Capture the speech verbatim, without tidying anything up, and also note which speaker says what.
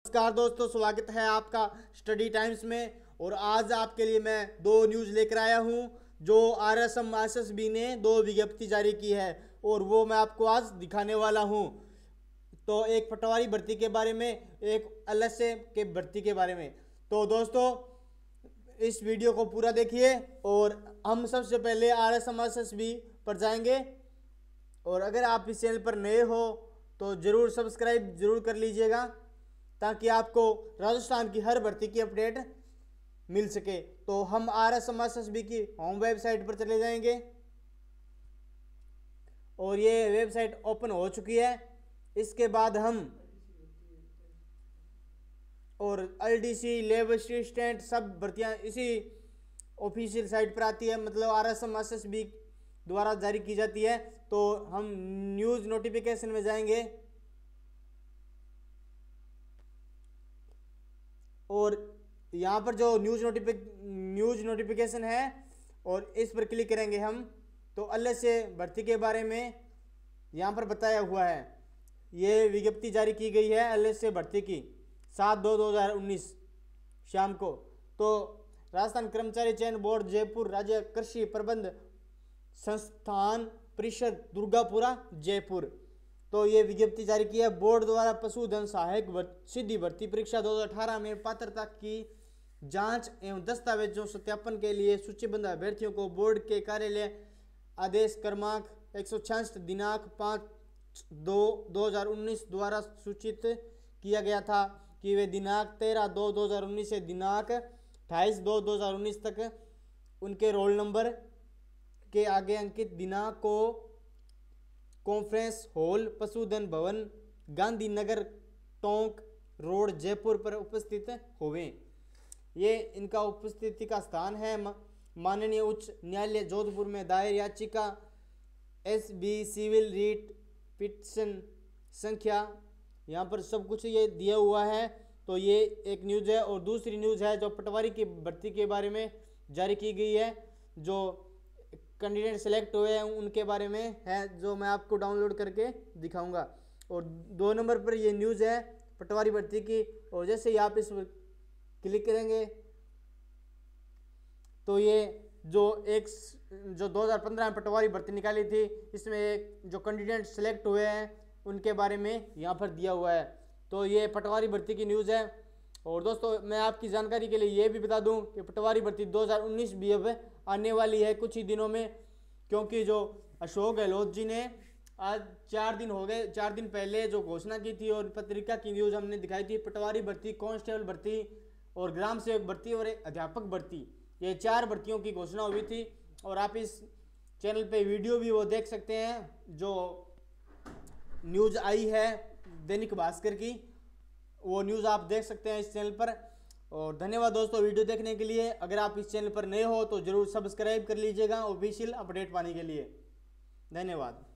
Speaker 1: नमस्कार दोस्तों, स्वागत है आपका स्टडी टाइम्स में। और आज आपके लिए मैं दो न्यूज़ लेकर आया हूं जो R S M S S B ने दो विज्ञप्ति जारी की है और वो मैं आपको आज दिखाने वाला हूं। तो एक पटवारी भर्ती के बारे में, एक एल एस ए के भर्ती के बारे में। तो दोस्तों इस वीडियो को पूरा देखिए और हम सबसे पहले R S M S S B पर जाएंगे। और अगर आप इस चैनल पर नए हो तो ज़रूर सब्सक्राइब ज़रूर कर लीजिएगा ताकि आपको राजस्थान की हर भर्ती की अपडेट मिल सके। तो हम R S M S S B की होम वेबसाइट पर चले जाएंगे और ये वेबसाइट ओपन हो चुकी है। इसके बाद हम और L D C, lab assistant सब भर्तियां इसी ऑफिशियल साइट पर आती है, मतलब R S M S S B द्वारा जारी की जाती है। तो हम न्यूज़ नोटिफिकेशन में जाएंगे और यहाँ पर जो न्यूज़ नोटिफिक न्यूज़ नोटिफिकेशन है और इस पर क्लिक करेंगे हम तो एल एस ए भर्ती के बारे में यहाँ पर बताया हुआ है। ये विज्ञप्ति जारी की गई है एल एस ए भर्ती की सात दो दो हज़ार उन्नीस शाम को। तो राजस्थान कर्मचारी चयन बोर्ड जयपुर, राज्य कृषि प्रबंध संस्थान परिषद दुर्गापुरा जयपुर। तो ये विज्ञप्ति जारी की है बोर्ड द्वारा पशुधन सहायक सीधी भर्ती परीक्षा दो हज़ार अठारह में पात्रता की जांच एवं दस्तावेजों सत्यापन के लिए सूचीबद्ध अभ्यर्थियों को बोर्ड के कार्यालय आदेश क्रमांक एक सौ छियासठ दिनांक पाँच दो दो हज़ार उन्नीस द्वारा सूचित किया गया था कि वे दिनांक तेरह दो दो हज़ार उन्नीस से दिनांक अट्ठाईस दो दो हज़ार उन्नीस तक उनके रोल नंबर के आगे अंकित दिनांक को कॉन्फ्रेंस हॉल पशुधन भवन गांधीनगर टोंक रोड जयपुर पर उपस्थित होवें। ये इनका उपस्थिति का स्थान है। माननीय उच्च न्यायालय जोधपुर में दायर याचिका S B civil writ petition संख्या, यहाँ पर सब कुछ ये दिया हुआ है। तो ये एक न्यूज़ है। और दूसरी न्यूज़ है जो पटवारी की भर्ती के बारे में जारी की गई है, जो कैंडिडेट सेलेक्ट हुए हैं उनके बारे में है, जो मैं आपको डाउनलोड करके दिखाऊंगा। और दो नंबर पर ये न्यूज़ है पटवारी भर्ती की। और जैसे ही आप इस पर क्लिक करेंगे तो ये जो एक जो दो हज़ार पंद्रह में पटवारी भर्ती निकाली थी, इसमें एक जो कैंडिडेट सेलेक्ट हुए हैं उनके बारे में यहाँ पर दिया हुआ है। तो ये पटवारी भर्ती की न्यूज़ है। और दोस्तों मैं आपकी जानकारी के लिए ये भी बता दूं कि पटवारी भर्ती दो हज़ार उन्नीस भी अब आने वाली है कुछ ही दिनों में, क्योंकि जो अशोक गहलोत जी ने आज चार दिन हो गए चार दिन पहले जो घोषणा की थी और पत्रिका की न्यूज़ हमने दिखाई थी, पटवारी भर्ती, कांस्टेबल भर्ती और ग्राम सेवक भर्ती और अध्यापक भर्ती, ये चार भर्तियों की घोषणा हुई थी। और आप इस चैनल पे वीडियो भी वो देख सकते हैं जो न्यूज़ आई है दैनिक भास्कर की, वो न्यूज़ आप देख सकते हैं इस चैनल पर। और धन्यवाद दोस्तों वीडियो देखने के लिए। अगर आप इस चैनल पर नए हो तो ज़रूर सब्सक्राइब कर लीजिएगा ऑफिशियल अपडेट पाने के लिए। धन्यवाद।